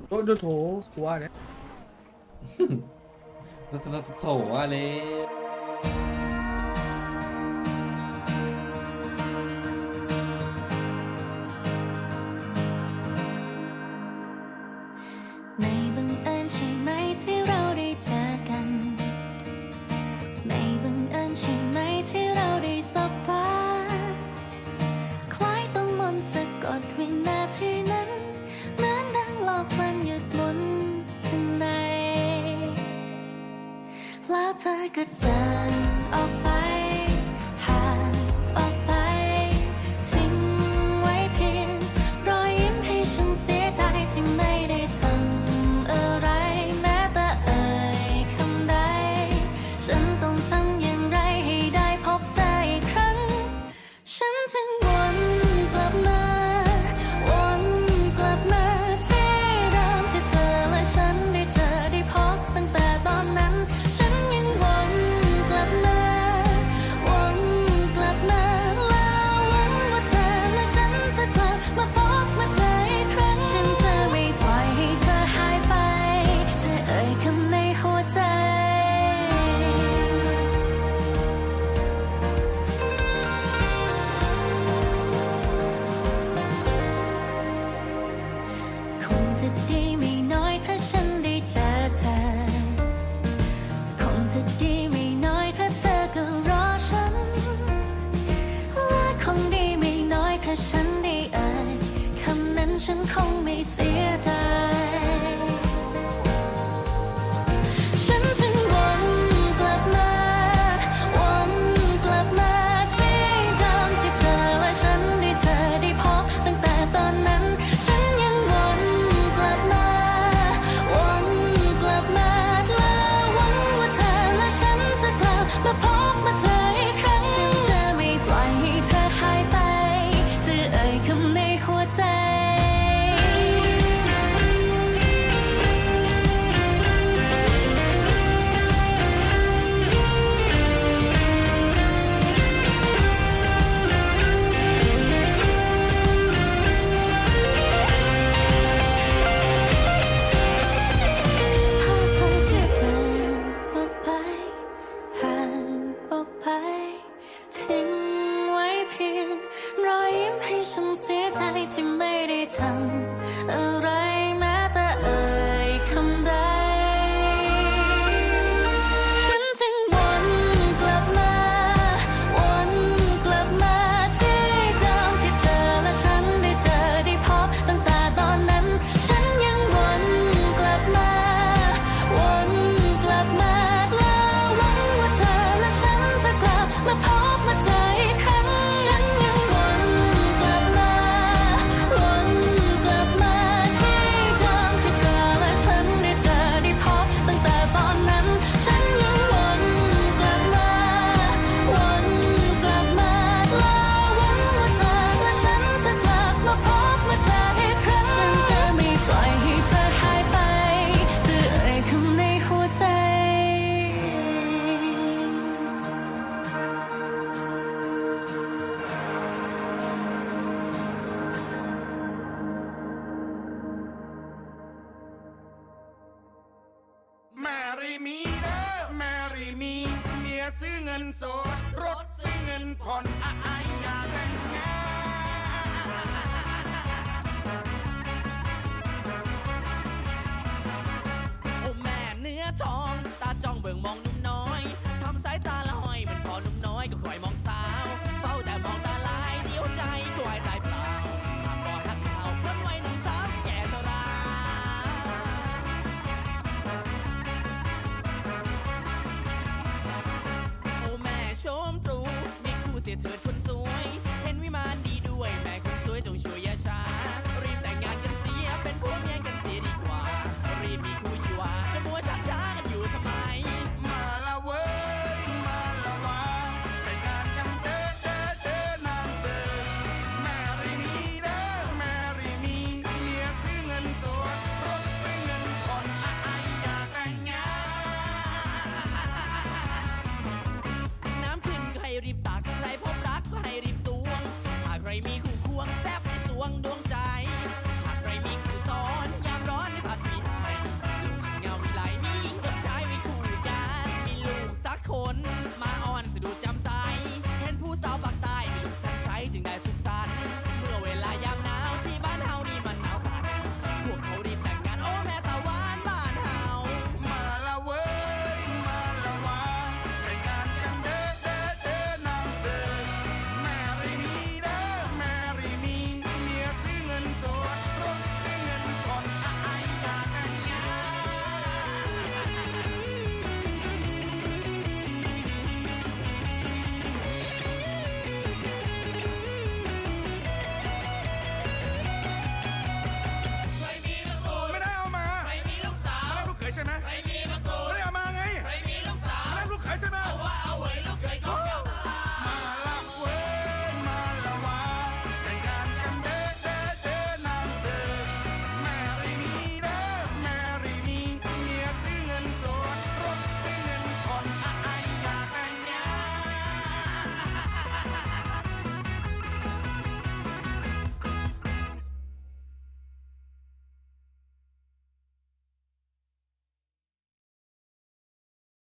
ดูโถกลัวเนี่ยโถอะไรไม่บังเอิญใช่ไหมที่เราได้เจอกันไม่บังเอิญใช่ไหมที่เราได้สบตาคล้ายต้องมนต์สะกดวินาทีนั้นเหมือนดังโลกพลันหยุดหมุนทันใดแล้วเธอก็เดินออกไปห่างออกไปทิ้งไว้เพียงรอยยิ้มให้ฉันเสียดายที่ไม่ได้ทำอะไรแม้แต่เอ่ยคำใดฉันต้องทำอย่างไรให้ได้พบเธออีกครั้งฉันจึงวนกลับมาวนกลับมาที่เดิมที่เธอและฉันได้เจอได้พบตั้งแต่ตอนนั้นฉันยังวนกลับมาวนกลับมาแล้วหวังว่าเธอและฉันจะกลับมาพบมาเจออีกครั้งฉันจะไม่ปล่อยให้เธอหายไปจะเอ่ยคำในหัวใจคงจะดีไม่น้อยถ้าฉันได้เจอเธอคงจะดีไม่น้อยถ้าเธอก็รอฉันและคงดีไม่น้อยถ้าฉันได้เอ่ยคำนั้นฉันคงไม่เสียดายฉันจึงวนกลับมาวนกลับมาที่เดิมที่เธอและฉันได้เจอได้พบตั้งแต่ตอนนั้นฉันยังวนกลับมาวนกลับมาแล้วหวังว่าเธอและฉันจะกลับมาพบมาเจออีกครั้งฉันจะไม่ปล่อยให้เธอหายไปจะเอ่ยคำในหัวใจพาเธอที่เดินออกไปห่างออกไปทิ้งไว้เพียงรอยยิ้มให้ฉันเสียดายที่ไม่ได้ทำอะไรแม้แต่เอ่ยคำใดฉันจึงวนกลับมาวนกลับมาที่เดิมที่เธอและฉันได้เจอได้พบตั้งแต่ตอนนั้นฉันยังวนกลับมาวนกลับมาแล้วหวังว่าเธอและฉันจะกลับมาพบมาเจออีกครั้งฉันยังวนกลับมาวนกลับมาที่เดิมที่เธอและฉันได้เจอได้พบตั้งแต่ตอนนั้นฉันยังวนกลับมาวนกลับมาแล้วหวังว่าเธอและฉันจะกลับมาพบมาเจออีกครั้งฉันจะไม่ปล่อยให้เธอหายไปจะเอ่ยคำในหัวใจแมรี่มีเด้อแมรี่มีเมียซื้อเงินสดรถซื้อเงินผ่อนอะไรอย่าแบ่งแย